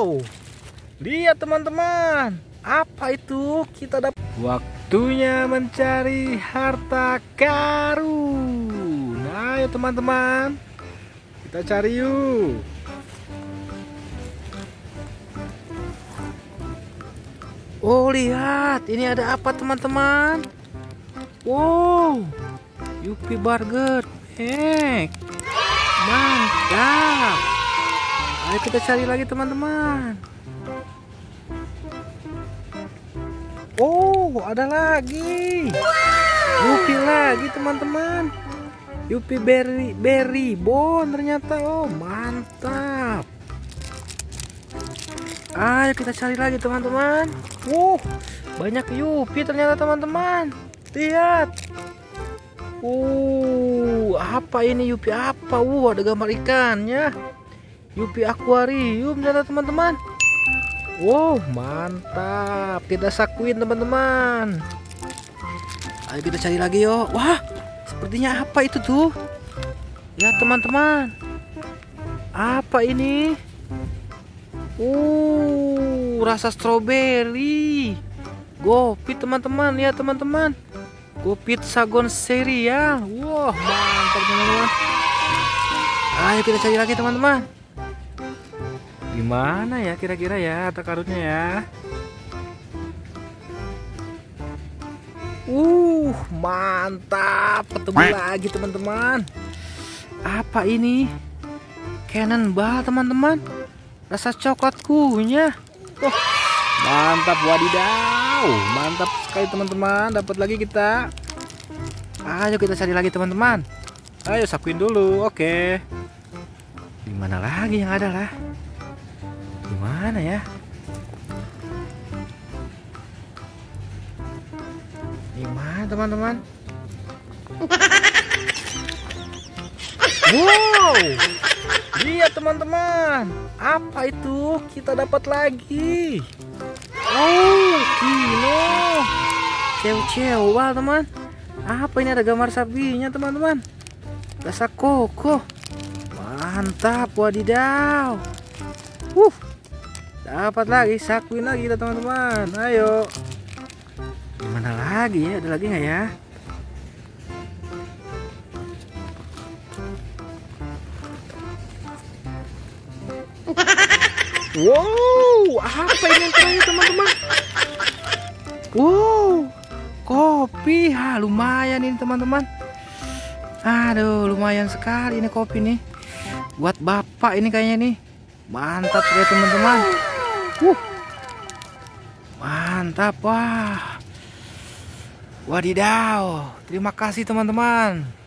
Wow, lihat teman-teman, apa itu? Kita dapat waktunya mencari harta karun. Nah, ayo teman-teman, kita cari yuk. Oh, lihat, ini ada apa teman-teman? Wow, Yupi Burger Pack. Mantap. Ayo kita cari lagi teman-teman. Oh, ada lagi. Yupi lagi teman-teman. Yupi berry bon ternyata. Oh, mantap. Ayo kita cari lagi teman-teman. Banyak Yupi ternyata teman-teman. Lihat. Apa ini Yupi apa? Ada gambar ikannya. Yupi akuarium ternyata teman-teman. Wow, mantap. Kita sakuin teman-teman. Ayo kita cari lagi yuk. Wah, sepertinya apa itu tuh? Ya teman-teman. Apa ini? Rasa stroberi. Gopit teman-teman, lihat teman-teman. Gopit Sagon seri ya. Wah, mantap teman-teman. Ayo kita cari lagi teman-teman. Gimana ya kira-kira ya harta karunnya ya? Mantap. Ketemu lagi teman-teman. Apa ini? Cannonball teman-teman. Rasa coklat kunyah. Mantap, wadidaw. Mantap sekali teman-teman. Dapat lagi kita. Ayo kita cari lagi teman-teman. Ayo sakuin dulu. Oke. Dimana lagi yang ada lah? Gimana ya? Gimana teman-teman? Wow, lihat teman-teman, apa itu? Kita dapat lagi. Kilo cew-cew teman. Apa ini? Ada gambar sapinya teman-teman. Rasa koko. Mantap, wadidaw. Dapat lagi, sakuin lagi kita teman-teman. Ayo. Gimana lagi ya? Ada lagi nggak ya? Wow, apa ini teman-teman? Wow, kopi. Lumayan ini teman-teman. Aduh, lumayan sekali ini kopi nih. Buat bapak ini kayaknya nih. Mantap ya teman-teman. Mantap, wah. Wadidaw. Terima kasih teman-teman.